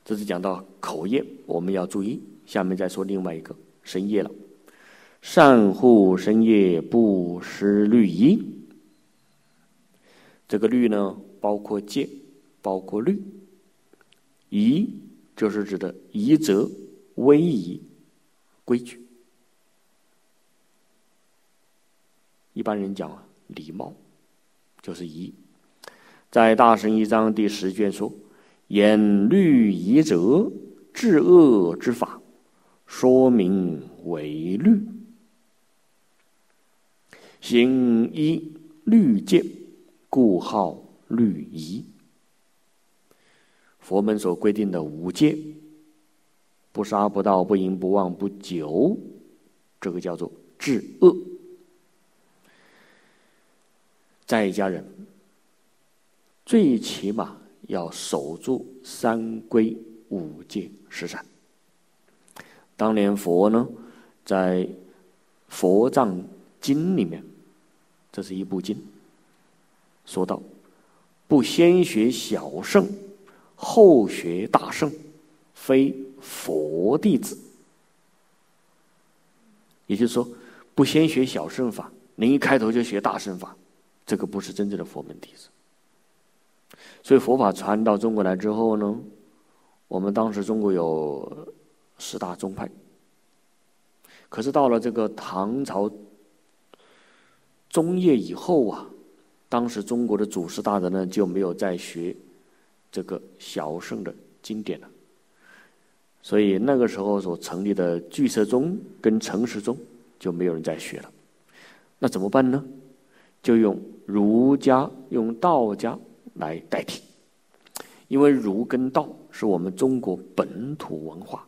这是讲到口业，我们要注意。下面再说另外一个身业了。善护身业，不失律仪。这个律呢，包括戒，包括律。仪就是指的仪则、威仪、规矩。一般人讲礼貌，就是仪。在《大乘一章》第10卷说：“言律仪者，治恶之法，说明为律。行依律戒，故号律仪。”佛门所规定的5戒，不杀不盗不淫不妄不酒，这个叫做治恶。在家人最起码要守住3规5戒10善。当年佛呢，在《佛藏经》里面，这是一部经，说到不先学小圣，后学大圣，非佛弟子。也就是说，不先学小圣法，您一开头就学大圣法，这个不是真正的佛门弟子。所以佛法传到中国来之后呢，我们当时中国有10大宗派，可是到了这个唐朝中叶以后啊，当时中国的祖师大德呢就没有再学这个小圣的经典了，所以那个时候所成立的俱舍宗跟成实宗就没有人再学了。那怎么办呢？就用儒家、用道家来代替，因为儒跟道是我们中国本土文化，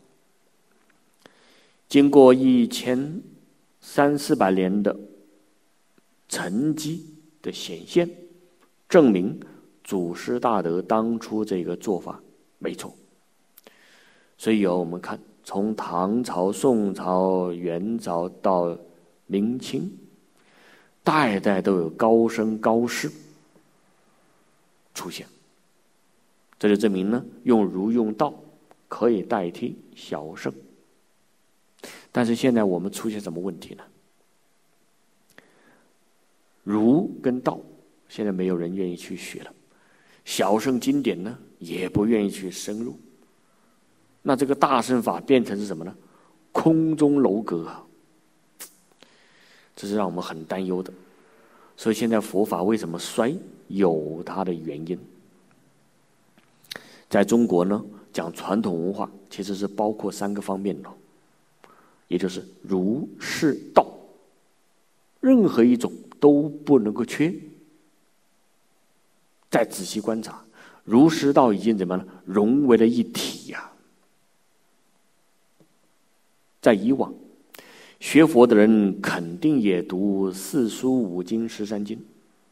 经过1300-400年的沉积的显现，证明祖师大德当初这个做法没错。所以我们看，从唐朝、宋朝、元朝到明清，代代都有高僧高士出现，这就证明呢，用儒用道可以代替小圣。但是现在我们出现什么问题呢？儒跟道现在没有人愿意去学了，小圣经典呢也不愿意去深入，那这个大乘法变成是什么呢？空中楼阁啊，这是让我们很担忧的。所以现在佛法为什么衰，有它的原因。在中国呢，讲传统文化其实是包括3个方面的，也就是儒释道，任何一种都不能够缺。再仔细观察，儒释道已经怎么样融为了一体呀。在以往学佛的人肯定也读4书5经13经，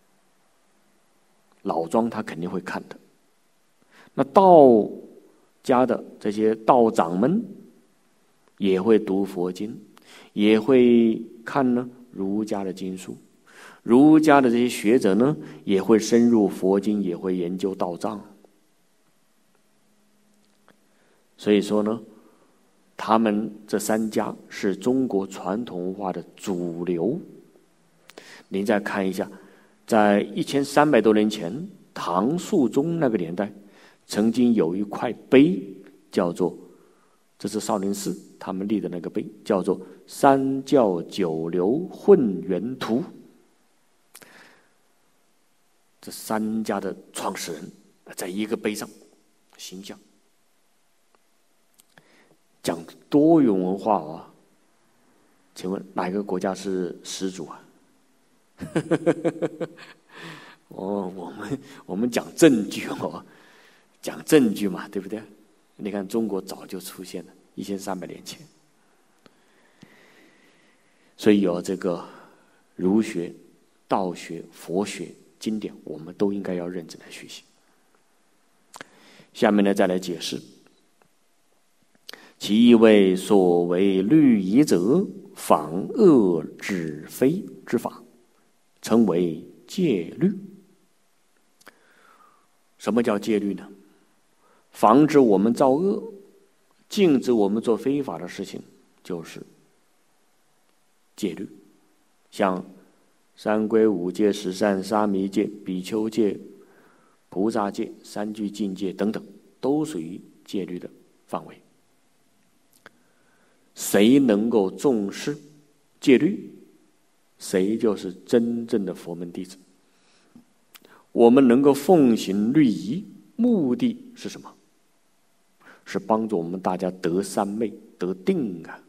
老庄他肯定会看的。那道家的这些道长们也会读佛经，也会看呢儒家的经书。儒家的这些学者呢，也会深入佛经，也会研究道藏。所以说呢，他们这3家是中国传统文化的主流。您再看一下，在1300多年前，唐肃宗那个年代，曾经有一块碑，叫做，这是少林寺他们立的那个碑，叫做三教九流混元图。这3家的创始人在一个碑上形象，讲多元文化啊。请问哪一个国家是始祖啊？我们讲证据哦，讲证据嘛，对不对？你看中国早就出现了，1300年前。所以有这个儒学、道学、佛学经典，我们都应该要认真来学习。下面呢，再来解释。其意为所谓律仪者，防恶止非之法，称为戒律。什么叫戒律呢？ 防止我们造恶，禁止我们做非法的事情，就是戒律。像三规五戒、十善、沙弥戒、比丘戒、菩萨戒、三聚净戒等等，都属于戒律的范围。谁能够重视戒律，谁就是真正的佛门弟子。我们能够奉行律仪，目的是什么？是帮助我们大家得三昧、得定啊。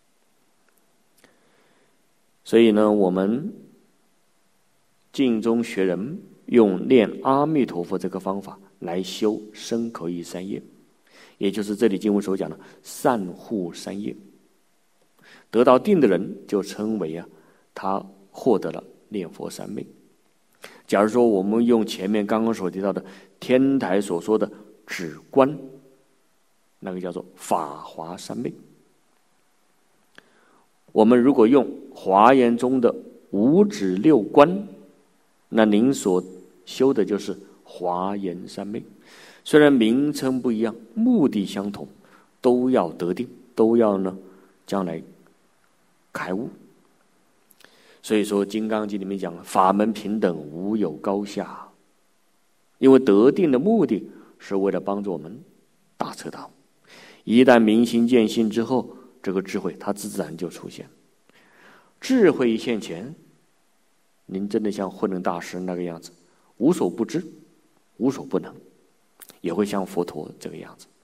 所以呢，我们净宗学人用念阿弥陀佛这个方法来修身口意三业，也就是这里经文所讲的善护三业。得到定的人就称为他获得了念佛三昧。假如说我们用前面刚刚所提到的天台所说的止观，那个叫做法华三昧。我们如果用华严中的五止六观，那您所修的就是华严三昧。虽然名称不一样，目的相同，都要得定，都要呢将来开悟。所以说《金刚经》里面讲法门平等，无有高下。因为得定的目的是为了帮助我们大彻大悟。一旦明心见性之后，这个智慧它自然就出现。智慧一现前，您真的像慧能大师那个样子，无所不知，无所不能，也会像佛陀这个样子。